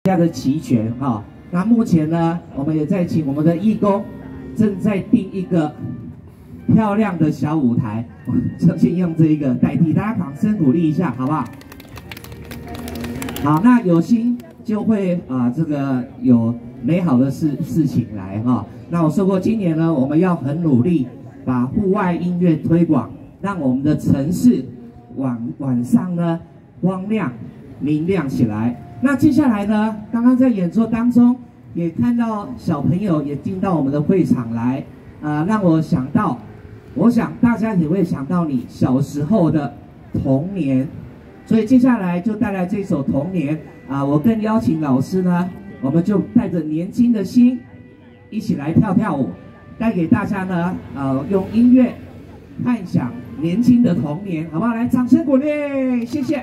大家的齐全哈。那目前呢，我们也在请我们的义工正在定一个漂亮的小舞台，就先用这一个代替，大家掌声鼓励一下，好不好？好，那有心就会这个有美好的事情来哈。那我说过，今年呢，我们要很努力把户外音乐推广，让我们的城市晚上呢光亮明亮起来。那接下来呢，刚刚在演奏当中也看到小朋友也进到我们的会场来，让我想到，我想大家也会想到你小时候的童年，所以接下来就带来这首《童年》我更邀请老师呢，我们就带着年轻的心一起来跳舞，带给大家呢，用音乐幻想年轻的童年，好不好？来，掌声鼓励，谢谢。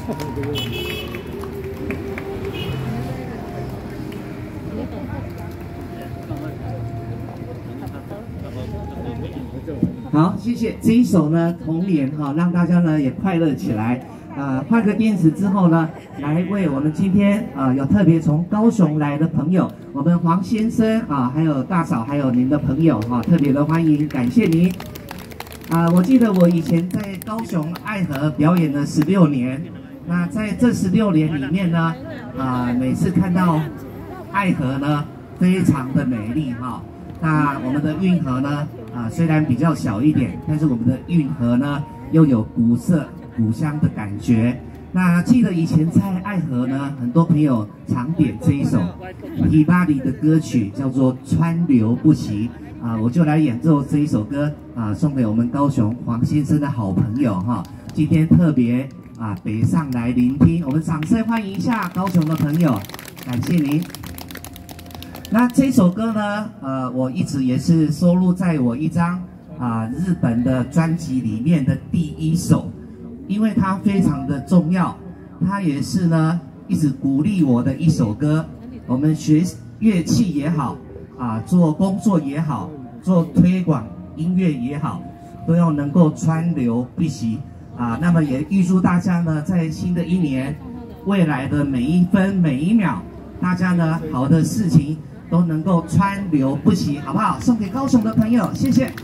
好，谢谢这一首呢，童年哈，让大家呢也快乐起来。换个电池之后呢，来为我们今天有特别从高雄来的朋友，我们黄先生还有大嫂，还有您的朋友特别的欢迎，感谢您。我记得我以前在高雄爱河表演了16年，那在这16年里面呢，每次看到爱河呢，非常的美丽哈。那我们的运河呢，虽然比较小一点，但是我们的运河呢，又有古色古香的感觉。那记得以前在爱河呢，很多朋友常点这一首皮巴里的歌曲，叫做《川流不息》我就来演奏这一首歌送给我们高雄黄先生的好朋友哈。今天特别北上来聆听，我们掌声欢迎一下高雄的朋友，感谢您。那这首歌呢，我一直也是收录在我一张日本的专辑里面的第1首，因为它非常的重要，它也是呢一直鼓励我的一首歌。我们学乐器也好，做工作也好，做推广音乐也好，都要能够川流不息那么也预祝大家呢，在新的一年，未来的每一分每一秒，大家呢好的事情都能够川流不息，好不好？送给高雄的朋友，谢谢。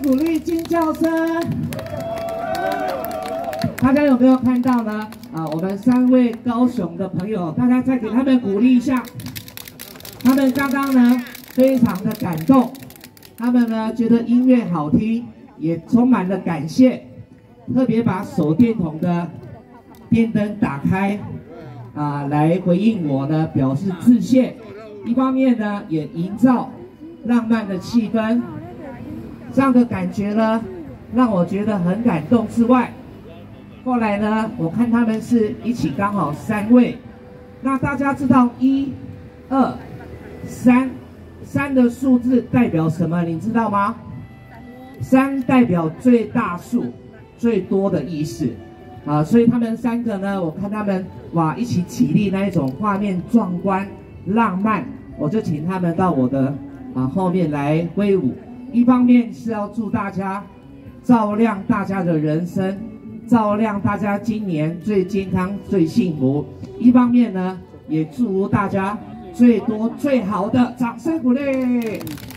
鼓励尖叫声。大家有没有看到呢？我们3位高雄的朋友，大家再给他们鼓励一下。他们刚刚呢非常的感动，他们呢觉得音乐好听，也充满了感谢，特别把手电筒的电灯打开，来回应我呢，表示致谢。一方面呢，也营造浪漫的气氛，这样的感觉呢，让我觉得很感动之外，后来呢，我看他们是一起刚好3位，那大家知道1、2、3的数字代表什么？你知道吗？3代表最大数、最多的意思。所以他们3个呢，我看他们一起起立那一种画面壮观、浪漫，我就请他们到我的后面来挥舞。一方面是要祝大家照亮大家的人生，照亮大家今年最健康、最幸福；一方面呢，也祝福大家最多最好的掌声鼓励。